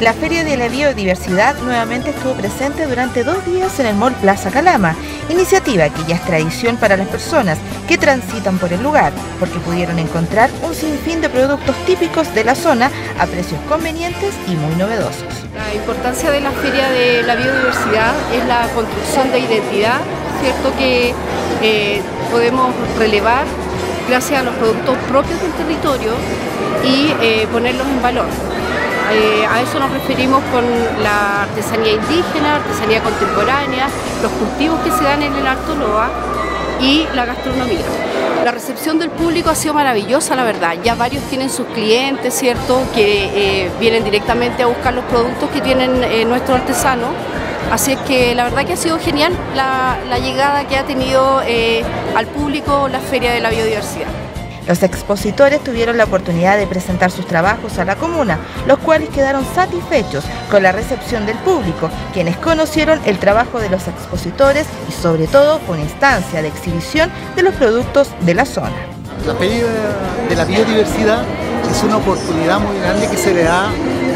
La Feria de la Biodiversidad nuevamente estuvo presente durante 2 días en el Mall Plaza Calama, iniciativa que ya es tradición para las personas que transitan por el lugar, porque pudieron encontrar un sinfín de productos típicos de la zona a precios convenientes y muy novedosos. La importancia de la Feria de la Biodiversidad es la construcción de identidad, ¿cierto? Que podemos relevar gracias a los productos propios del territorio y ponerlos en valor. A eso nos referimos con la artesanía indígena, artesanía contemporánea, los cultivos que se dan en el Alto Loa y la gastronomía. La recepción del público ha sido maravillosa, la verdad. Ya varios tienen sus clientes, ¿cierto?, que vienen directamente a buscar los productos que tienen nuestros artesanos. Así es que la verdad que ha sido genial la llegada que ha tenido al público la Feria de la Biodiversidad. Los expositores tuvieron la oportunidad de presentar sus trabajos a la comuna, los cuales quedaron satisfechos con la recepción del público, quienes conocieron el trabajo de los expositores y sobre todo con instancia de exhibición de los productos de la zona. La Feria de la Biodiversidad es una oportunidad muy grande que se le da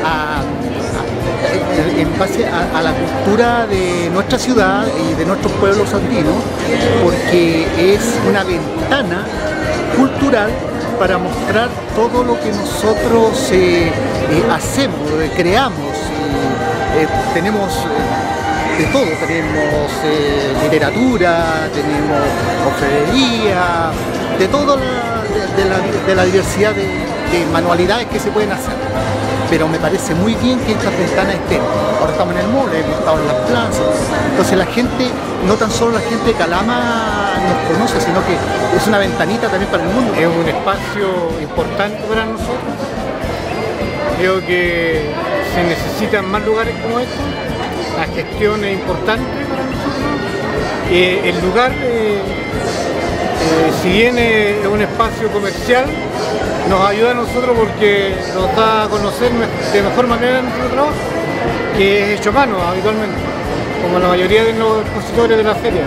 en base a la cultura de nuestra ciudad y de nuestros pueblos andinos, porque es una ventana cultural para mostrar todo lo que nosotros hacemos, creamos. Tenemos de todo, tenemos literatura, tenemos orfebrería, de todo de la diversidad de manualidades que se pueden hacer. Pero me parece muy bien que estas ventanas estén. Ahora estamos en el mall, hemos estado en las plazas. Entonces la gente, no tan solo la gente de Calama nos conoce, sino que es una ventanita también para el mundo. Es un espacio importante para nosotros. Creo que se necesitan más lugares como estos. La gestión es importante para nosotros. El lugar, si bien es un espacio comercial, nos ayuda a nosotros porque nos da a conocer de mejor manera nuestro trabajo, que es hecho a mano habitualmente, como la mayoría de los expositores de la feria.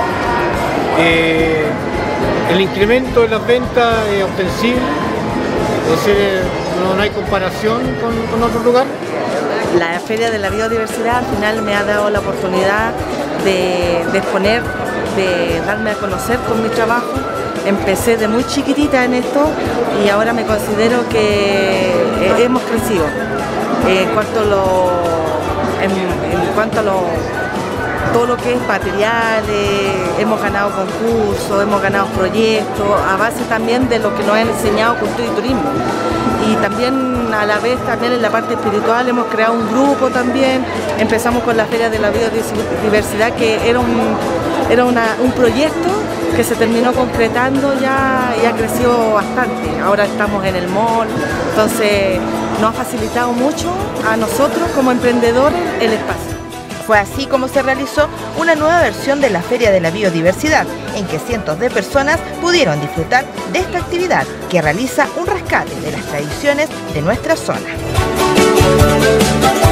El incremento de las ventas es ostensible, es decir, no hay comparación con otro lugar. La Feria de la Biodiversidad al final me ha dado la oportunidad de exponer, de darme a conocer con mi trabajo. Empecé de muy chiquitita en esto y ahora me considero que hemos crecido. En cuanto a todo lo que es materiales, hemos ganado concursos, hemos ganado proyectos, a base también de lo que nos han enseñado cultura y turismo. Y también a la vez también en la parte espiritual hemos creado un grupo también. Empezamos con la Feria de la Biodiversidad, que era un proyecto que se terminó concretando ya y ha crecido bastante. Ahora estamos en el mall, entonces nos ha facilitado mucho a nosotros como emprendedores el espacio. Fue así como se realizó una nueva versión de la Feria de la Biodiversidad, en que cientos de personas pudieron disfrutar de esta actividad que realiza un rescate de las tradiciones de nuestra zona.